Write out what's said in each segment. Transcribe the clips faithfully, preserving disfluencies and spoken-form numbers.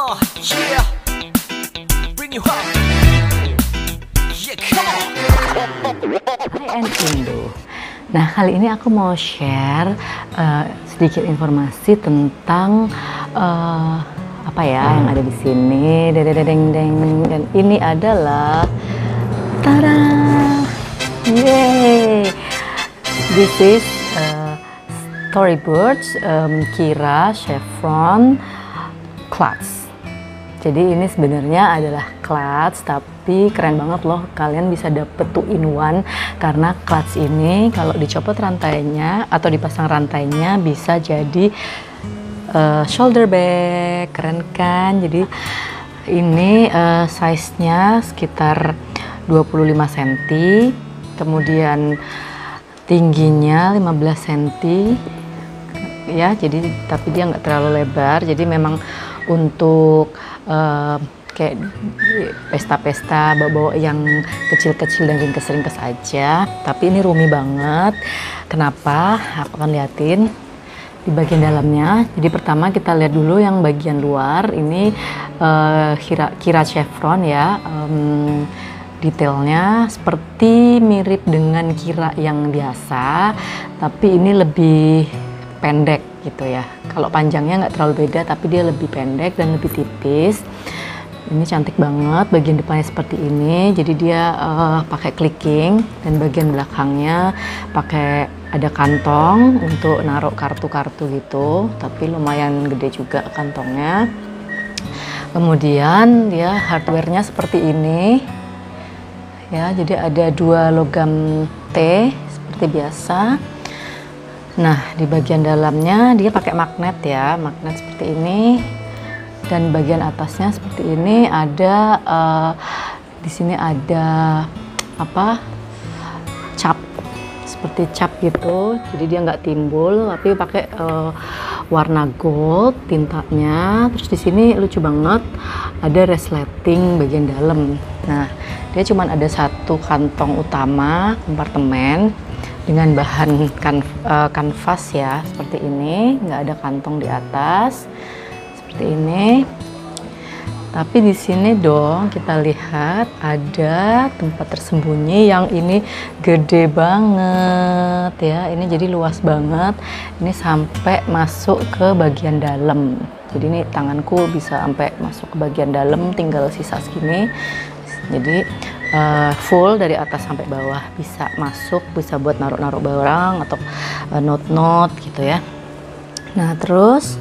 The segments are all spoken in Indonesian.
Uh, yeah. Bring you home. Yeah, come on. Hi and Indo. Nah, kali ini aku mau share uh, sedikit informasi tentang uh, apa ya yang ada di sini. Deng deng. Dan ini adalah tada! Yay! This is uh, Storybirds um, Kira Chevron Clutch. Jadi ini sebenarnya adalah clutch, tapi keren banget loh, kalian bisa dapet two in one karena clutch ini kalau dicopot rantainya atau dipasang rantainya bisa jadi uh, shoulder bag, keren kan? Jadi ini uh, size-nya sekitar dua puluh lima sentimeter, kemudian tingginya lima belas sentimeter ya, jadi tapi dia nggak terlalu lebar, jadi memang untuk uh, kayak pesta-pesta bawa-bawa yang kecil-kecil dan ringkes-ringkes aja. Tapi ini roomy banget. Kenapa? Aku akan liatin di bagian dalamnya. Jadi pertama kita lihat dulu yang bagian luar. Ini uh, Kira, Kira Chevron ya. Um, detailnya seperti mirip dengan Kira yang biasa, tapi ini lebih pendek gitu ya. Kalau panjangnya nggak terlalu beda, tapi dia lebih pendek dan lebih tipis. Ini cantik banget, bagian depannya seperti ini, jadi dia uh, pakai clicking, dan bagian belakangnya pakai ada kantong untuk naruh kartu-kartu gitu, tapi lumayan gede juga kantongnya. Kemudian dia hardware-nya seperti ini ya, jadi ada dua logam T seperti biasa. Nah, di bagian dalamnya dia pakai magnet ya, magnet seperti ini, dan bagian atasnya seperti ini ada uh, di sini ada apa cap, seperti cap gitu, jadi dia nggak timbul, tapi pakai uh, warna gold tintanya. Terus di sini lucu banget, ada resleting bagian dalam. Nah, dia cuma ada satu kantong utama kompartemen dengan bahan kan, uh, kanvas ya, seperti ini, nggak ada kantong di atas seperti ini. Tapi di sini dong kita lihat ada tempat tersembunyi yang ini gede banget ya, ini jadi luas banget, ini sampai masuk ke bagian dalam. Jadi ini tanganku bisa sampai masuk ke bagian dalam, tinggal sisa segini. Jadi uh, full dari atas sampai bawah, bisa masuk, bisa buat naruh-naruh barang atau uh, note-note gitu ya. Nah, terus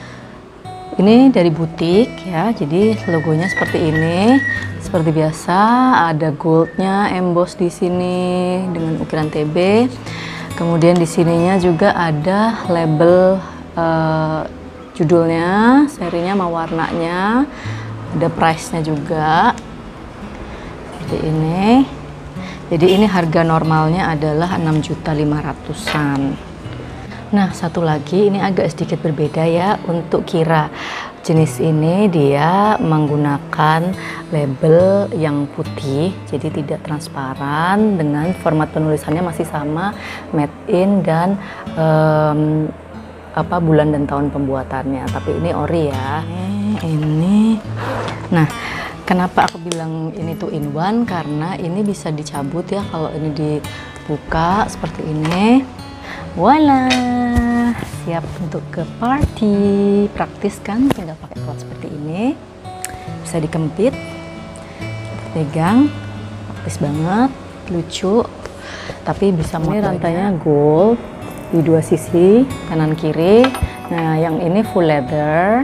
ini dari butik ya, jadi logonya seperti ini, seperti biasa ada goldnya emboss di sini dengan ukiran T B. Kemudian di sininya juga ada label uh, judulnya, serinya sama warnanya, ada price-nya juga. Seperti ini. Jadi ini harga normalnya adalah enam juta lima ratusan. Nah, satu lagi ini agak sedikit berbeda ya, untuk Kira jenis ini dia menggunakan label yang putih, jadi tidak transparan, dengan format penulisannya masih sama, made in dan um, apa bulan dan tahun pembuatannya, tapi ini ori ya. Ini nah, kenapa aku bilang ini two in one? Karena ini bisa dicabut ya, kalau ini dibuka seperti ini. Voila, siap untuk ke party. Praktis kan, tinggal pakai clutch seperti ini, bisa dikempit, pegang, praktis banget, lucu. Tapi bisa, ini rantainya gold di dua sisi, kanan kiri. Nah, yang ini full leather,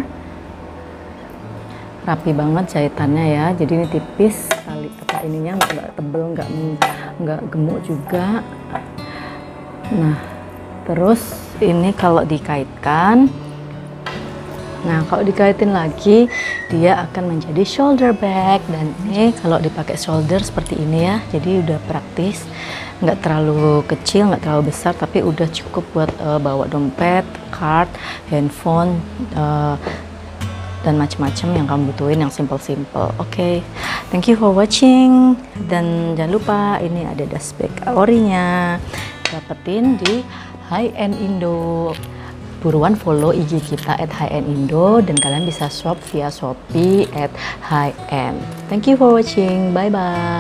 rapi banget jahitannya ya, jadi ini tipis, tali peta ininya nggak tebel, nggak nggak gemuk juga. Nah, terus ini kalau dikaitkan, nah kalau dikaitin lagi dia akan menjadi shoulder bag, dan ini kalau dipakai shoulder seperti ini ya, jadi udah praktis, nggak terlalu kecil, nggak terlalu besar, tapi udah cukup buat uh, bawa dompet, card, handphone, uh, dan macam-macam yang kamu butuhin, yang simple-simple. Oke, okay. Thank you for watching, dan jangan lupa ini ada dust bag orinya, dapetin di Hi and Indo. buruan follow I G kita at highendindo dan kalian bisa shop via Shopee at highen. Thank you for watching. Bye bye.